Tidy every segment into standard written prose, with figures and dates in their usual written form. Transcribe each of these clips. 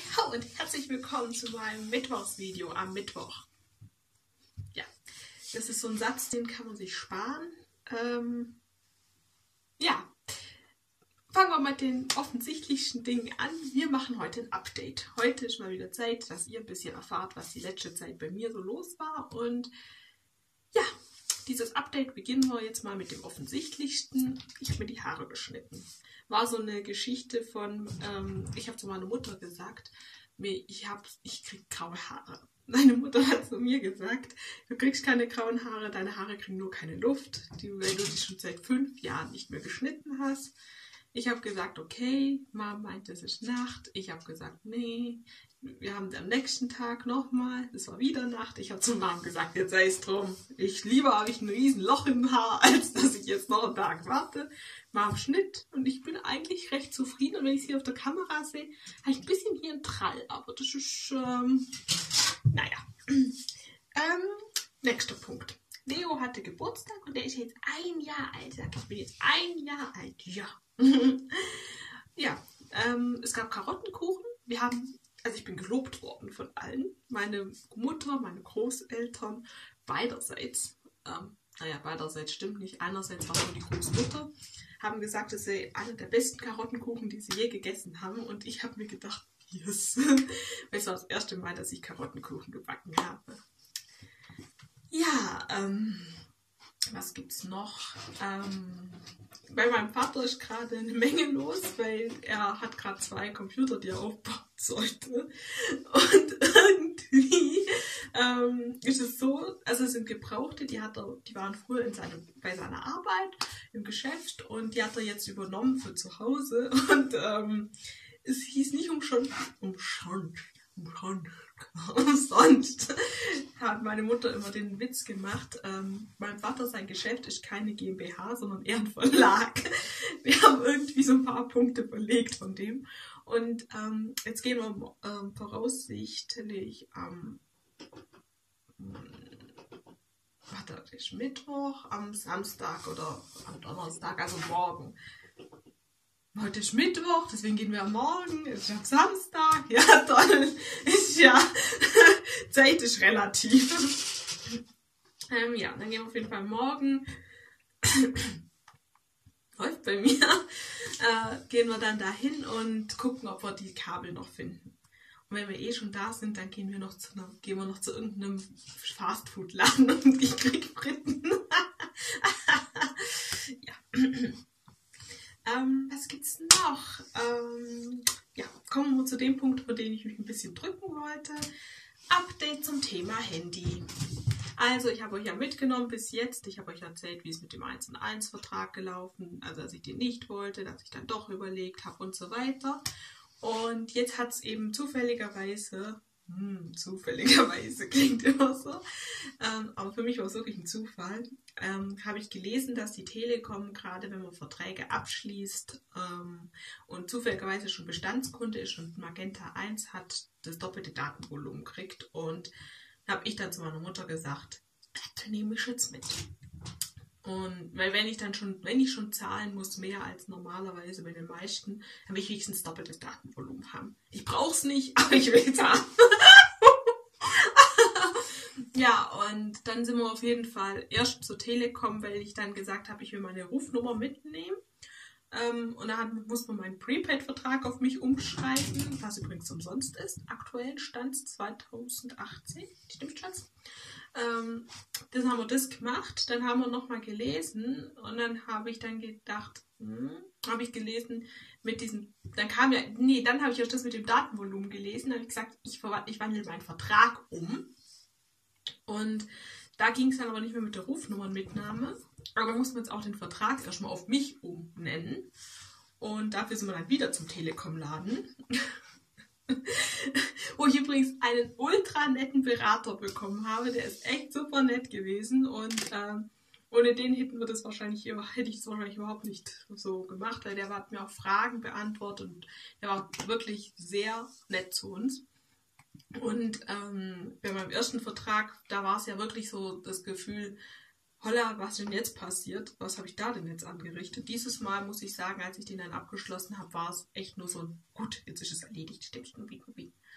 Hallo und herzlich willkommen zu meinem Mittwochsvideo am Mittwoch. Ja, das ist so ein Satz, den kann man sich sparen. Ja, fangen wir mit den offensichtlichsten Dingen an. Wir machen heute ein Update. Heute ist mal wieder Zeit, dass ihr ein bisschen erfahrt, was die letzte Zeit bei mir so los war. Und ja, dieses Update beginnen wir jetzt mal mit dem offensichtlichsten. Ich habe mir die Haare geschnitten. War so eine Geschichte von, ich habe zu meiner Mutter gesagt, ich krieg graue Haare. Meine Mutter hat zu mir gesagt, du kriegst keine grauen Haare, deine Haare kriegen nur keine Luft, weil du dich schon seit 5 Jahren nicht mehr geschnitten hast. Ich habe gesagt, okay, Mom meint, es ist Nacht. Ich habe gesagt, nee. Wir haben am nächsten Tag nochmal, es war wieder Nacht. Ich habe zu Mom gesagt, jetzt sei es drum. Lieber habe ich ein riesen Loch im Haar, als dass ich jetzt noch einen Tag warte. Mom Schnitt und ich bin eigentlich recht zufrieden. Und wenn ich sie auf der Kamera sehe, habe ich ein bisschen hier einen Trall. Aber das ist, naja. Nächster Punkt. Leo hatte Geburtstag und der ist jetzt 1 Jahr alt. Ich bin jetzt 1 Jahr alt. Ja. Ja, es gab Karottenkuchen. Ich bin gelobt worden von allen. Meine Mutter, meine Großeltern, beiderseits. Beiderseits stimmt nicht. Einerseits war nur die Großmutter. Haben gesagt, das sei einer der besten Karottenkuchen, die sie je gegessen haben. Und ich habe mir gedacht, yes. Weil es war das erste Mal, dass ich Karottenkuchen gebacken habe. Ja, was gibt's noch? Bei meinem Vater ist gerade eine Menge los, weil er hat gerade 2 Computer, die er aufbauen sollte. Und irgendwie ist es so, also es sind Gebrauchte, die waren früher bei seiner Arbeit im Geschäft und die hat er jetzt übernommen für zu Hause. Und es hieß nicht umsonst hat meine Mutter immer den Witz gemacht, mein Vater, sein Geschäft ist keine GmbH, sondern eher ein Verlag. Wir haben irgendwie so ein paar Punkte verlegt von dem. Und jetzt gehen wir voraussichtlich das ist Mittwoch, am Samstag oder am Donnerstag, also morgen. Heute ist Mittwoch, deswegen gehen wir morgen, es ist am Samstag. Ja, toll. Ist ja, Zeit ist relativ. Ja, dann gehen wir auf jeden Fall morgen. Läuft bei mir. Gehen wir dann dahin und gucken, ob wir die Kabel noch finden. Und wenn wir eh schon da sind, dann gehen wir noch zu irgendeinem Fastfood-Laden und ich krieg Fritten. Ja. Was gibt's noch? Ja, kommen wir zu dem Punkt, vor dem ich mich ein bisschen drücken wollte. Update zum Thema Handy. Also, ich habe euch ja mitgenommen bis jetzt. Ich habe euch erzählt, wie es mit dem 1&1 Vertrag gelaufen, also dass ich den nicht wollte, dass ich dann doch überlegt habe und so weiter. Und jetzt hat es eben zufälligerweise klingt immer so, aber für mich war es wirklich ein Zufall, habe ich gelesen, dass die Telekom gerade, wenn man Verträge abschließt und zufälligerweise schon Bestandskunde ist und Magenta 1 hat, das doppelte Datenvolumen kriegt. Und habe ich dann zu meiner Mutter gesagt, das nehme ich jetzt mit. Und weil wenn ich schon zahlen muss, mehr als normalerweise bei den meisten, dann will ich wenigstens doppeltes Datenvolumen haben. Ich brauche es nicht, aber ich will es haben. Ja, und dann sind wir auf jeden Fall erst zur Telekom, weil ich dann gesagt habe, ich will meine Rufnummer mitnehmen. Und dann muss man meinen Prepaid-Vertrag auf mich umschreiben, was übrigens umsonst ist. Aktuellen Stand 2018. Stimmt, Schatz? Das haben wir das gemacht. Dann haben wir nochmal gelesen und dann habe ich dann gedacht, habe ich gelesen mit diesem, dann habe ich auch das mit dem Datenvolumen gelesen. Dann habe ich gesagt, ich wandle meinen Vertrag um. Und da ging es dann aber nicht mehr mit der Rufnummernmitnahme. Aber muss man jetzt auch den Vertrag erstmal auf mich umnennen. Und dafür sind wir dann wieder zum Telekom-Laden. Wo ich übrigens einen ultra netten Berater bekommen habe. Der ist echt super nett gewesen. Und ohne den hätte ich es wahrscheinlich überhaupt nicht so gemacht. Weil der hat mir auch Fragen beantwortet. Und der war wirklich sehr nett zu uns. Und bei meinem ersten Vertrag, da war es ja wirklich so das Gefühl, holla, was denn jetzt passiert? Was habe ich da denn jetzt angerichtet? Dieses Mal muss ich sagen, als ich den dann abgeschlossen habe, war es echt nur so, gut, jetzt ist es erledigt, stimmt's, Nubi.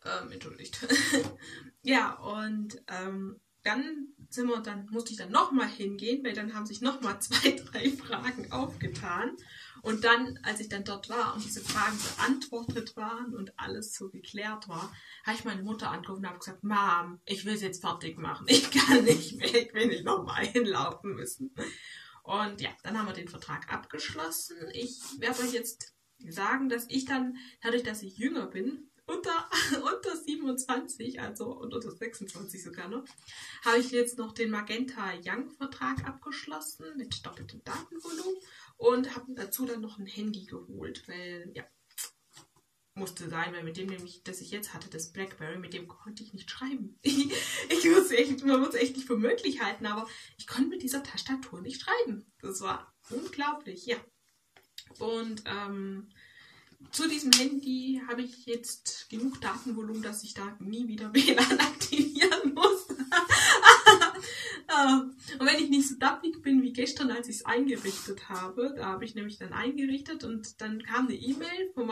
Entschuldigt. Ja, und dann musste ich dann nochmal hingehen, weil dann haben sich nochmal 2, 3 Fragen aufgetan. Und dann, als ich dann dort war und diese Fragen beantwortet waren und alles so geklärt war, habe ich meine Mutter angerufen und habe gesagt, Mom, ich will es jetzt fertig machen. Ich kann nicht mehr, ich will nicht nochmal hinlaufen müssen. Und ja, dann haben wir den Vertrag abgeschlossen. Ich werde euch jetzt sagen, dass ich dann, dadurch, dass ich jünger bin, unter 27, also unter 26 sogar noch, habe ich jetzt noch den Magenta Young Vertrag abgeschlossen mit doppeltem Datenvolumen und habe dazu dann noch ein Handy geholt, weil, ja, musste sein, weil mit dem nämlich, das ich jetzt hatte, das Blackberry, mit dem konnte ich nicht schreiben. Man muss es echt nicht für möglich halten, aber ich konnte mit dieser Tastatur nicht schreiben. Das war unglaublich, ja. Und zu diesem Handy habe ich jetzt genug Datenvolumen, dass ich da nie wieder WLAN aktivieren muss. Und wenn ich nicht so dappig bin wie gestern, als ich es eingerichtet habe, da habe ich nämlich dann eingerichtet und dann kam eine E-Mail von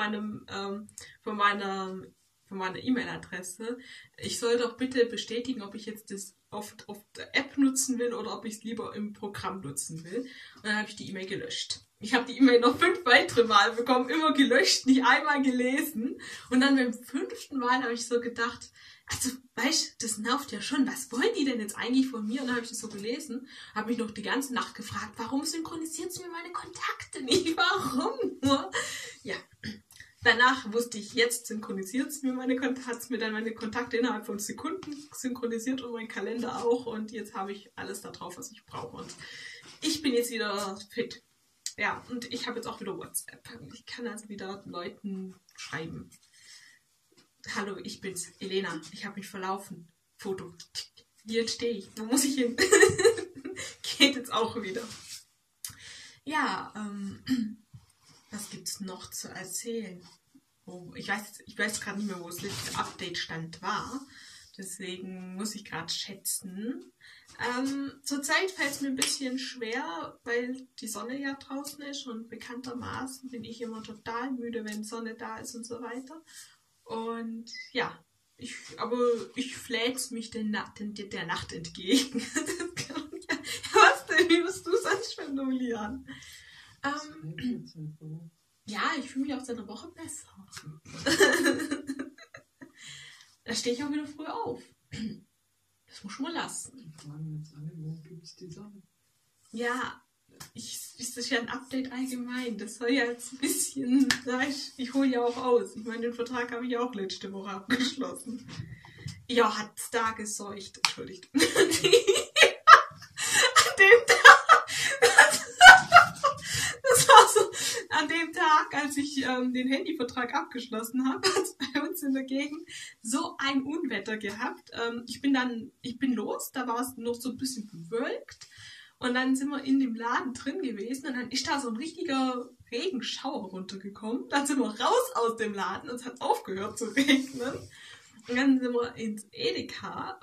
meiner E-Mail-Adresse. Ich soll doch bitte bestätigen, ob ich jetzt das auf der App nutzen will oder ob ich es lieber im Programm nutzen will. Und dann habe ich die E-Mail gelöscht. Ich habe die E-Mail noch 5 weitere Mal bekommen, immer gelöscht, nicht einmal gelesen. Und dann beim 5. Mal habe ich so gedacht, also, weißt du, das nervt ja schon. Was wollen die denn jetzt eigentlich von mir? Und dann habe ich das so gelesen, habe mich noch die ganze Nacht gefragt, warum synchronisiert sie mir meine Kontakte nicht? Warum? Ja, danach wusste ich, jetzt synchronisiert es mir meine Kontakte innerhalb von Sekunden synchronisiert und mein Kalender auch. Und jetzt habe ich alles da drauf, was ich brauche. Und ich bin jetzt wieder fit. Ja, und ich habe jetzt auch wieder WhatsApp. Ich kann also wieder Leuten schreiben. Hallo, ich bin's, Elena. Ich habe mich verlaufen. Foto. Hier stehe ich. Wo muss ich hin? Geht jetzt auch wieder. Ja, was gibt's noch zu erzählen? Oh, ich weiß gerade nicht mehr, wo das letzte Update-Stand war. Deswegen muss ich gerade schätzen. Zurzeit fällt es mir ein bisschen schwer, weil die Sonne ja draußen ist und bekanntermaßen bin ich immer total müde, wenn Sonne da ist und so weiter. Und ja, ich flät's mich der Nacht entgegen. Was denn? Wie wirst du sonst formulieren? Ja, ich fühle mich auch seit einer Woche besser. Da stehe ich auch wieder früh auf. Das muss man lassen. Die fragen jetzt alle, wo gibt es die Sonne? Ja, das ist ja ein Update allgemein. Das soll ja jetzt ein bisschen, ich hole ja auch aus. Ich meine, den Vertrag habe ich auch letzte Woche abgeschlossen. Ja, hat's da geseucht. Entschuldigt. An dem Tag, das war so, an dem Tag, als ich den Handyvertrag abgeschlossen habe, hat es bei uns in der Gegend so ein Unwetter gehabt. Ich bin los, da war es noch so ein bisschen bewölkt. Und dann sind wir in dem Laden drin gewesen und dann ist da so ein richtiger Regenschauer runtergekommen. Dann sind wir raus aus dem Laden und es hat aufgehört zu regnen. Und dann sind wir ins Edeka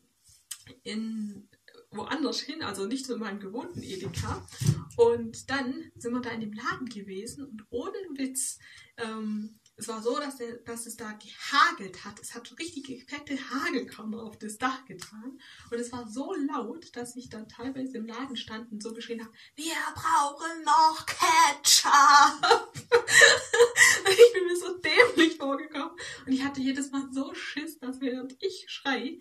woanders hin, also nicht zu meinem gewohnten Edeka. Und dann sind wir da in dem Laden gewesen und ohne Witz, es war so, dass es da gehagelt hat. Es hat richtige fette Hagelkörner auf das Dach getragen. Und es war so laut, dass ich dann teilweise im Laden stand und so geschrien habe, wir brauchen noch Ketchup. Und ich bin mir so dämlich vorgekommen. Und ich hatte jedes Mal so Schiss, dass während ich schrei,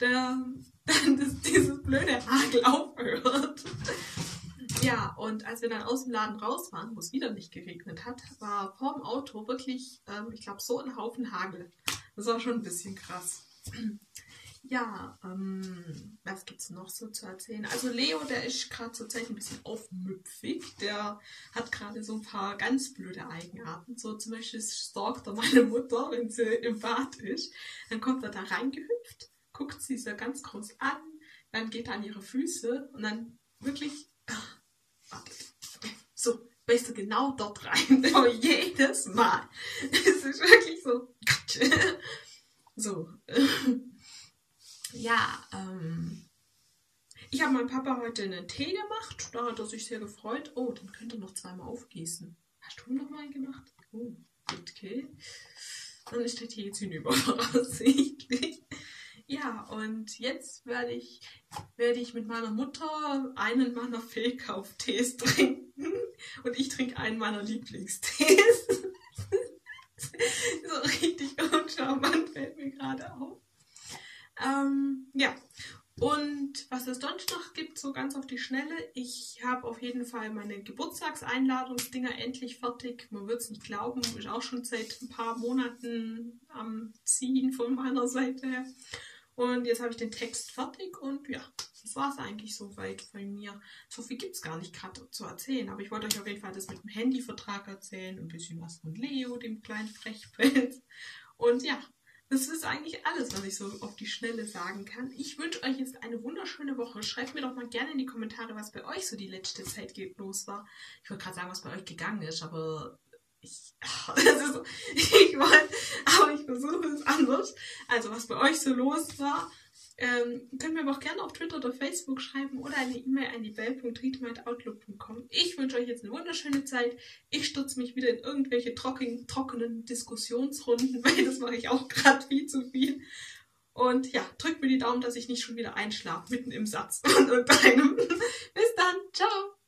dieses blöde Hagel aufhört. Ja, und als wir dann aus dem Laden raus waren, wo es wieder nicht geregnet hat, war vorm Auto wirklich, ich glaube, so ein Haufen Hagel. Das war schon ein bisschen krass. Ja, was gibt's noch so zu erzählen? Also Leo, der ist gerade zur Zeit ein bisschen aufmüpfig. Der hat gerade so ein paar ganz blöde Eigenarten. So zum Beispiel stalkt er meine Mutter, wenn sie im Bad ist. Dann kommt er da reingehüpft, guckt sie so ganz groß an, dann geht er an ihre Füße und dann wirklich... So, weißt du, genau dort rein. Aber jedes Mal. Es ist wirklich so. So. Ja, ich habe meinem Papa heute einen Tee gemacht. Da hat er sich sehr gefreut. Oh, den könnt ihr noch 2-mal aufgießen. Hast du noch mal einen gemacht? Oh, okay. Dann steht hier jetzt hinüber voraussichtlich. Ja, und jetzt werde ich mit meiner Mutter einen meiner Fehlkauftees trinken. Und ich trinke einen meiner Lieblingstees. So richtig uncharmant fällt mir gerade auf. Ja, und was es sonst noch gibt, so ganz auf die Schnelle, ich habe auf jeden Fall meine Geburtstagseinladungsdinger endlich fertig. Man wird es nicht glauben, ist auch schon seit ein paar Monaten am Ziehen von meiner Seite her. Und jetzt habe ich den Text fertig und ja, das war es eigentlich soweit von mir. So viel gibt es gar nicht gerade zu erzählen, aber ich wollte euch auf jeden Fall das mit dem Handyvertrag erzählen, ein bisschen was von Leo, dem kleinen Frechpelz. Und ja, das ist eigentlich alles, was ich so auf die Schnelle sagen kann. Ich wünsche euch jetzt eine wunderschöne Woche. Schreibt mir doch mal gerne in die Kommentare, was bei euch so die letzte Zeit los war. Ich wollte gerade sagen, was bei euch gegangen ist, aber ich versuche es anders. Also, was bei euch so los war, könnt mir aber auch gerne auf Twitter oder Facebook schreiben oder eine E-Mail an die bell.riedem@outlook.com. Ich wünsche euch jetzt eine wunderschöne Zeit. Ich stürze mich wieder in irgendwelche trockenen Diskussionsrunden, weil das mache ich auch gerade viel zu viel. Und ja, drückt mir die Daumen, dass ich nicht schon wieder einschlafe, mitten im Satz von irgendeinem. Bis dann, ciao!